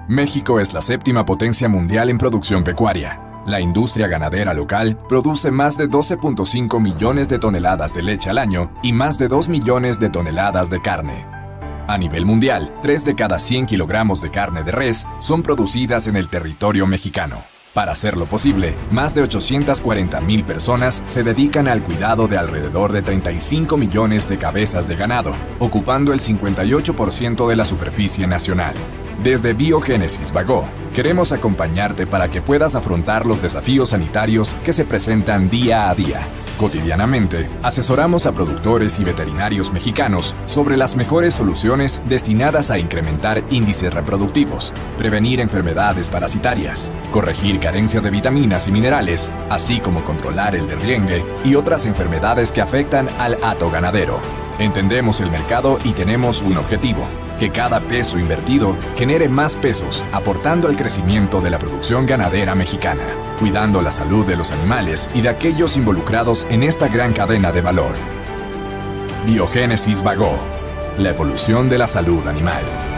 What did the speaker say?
México es la séptima potencia mundial en producción pecuaria. La industria ganadera local produce más de 12.5 millones de toneladas de leche al año y más de 2 millones de toneladas de carne. A nivel mundial, 3 de cada 100 kilogramos de carne de res son producidas en el territorio mexicano. Para hacerlo posible, más de 840,000 personas se dedican al cuidado de alrededor de 35 millones de cabezas de ganado, ocupando el 58% de la superficie nacional. Desde Biogénesis Bagó, queremos acompañarte para que puedas afrontar los desafíos sanitarios que se presentan día a día. Cotidianamente, asesoramos a productores y veterinarios mexicanos sobre las mejores soluciones destinadas a incrementar índices reproductivos, prevenir enfermedades parasitarias, corregir carencia de vitaminas y minerales, así como controlar el derriengue y otras enfermedades que afectan al hato ganadero. Entendemos el mercado y tenemos un objetivo: que cada peso invertido genere más pesos, aportando al crecimiento de la producción ganadera mexicana, cuidando la salud de los animales y de aquellos involucrados en esta gran cadena de valor. Biogénesis Bagó, la evolución de la salud animal.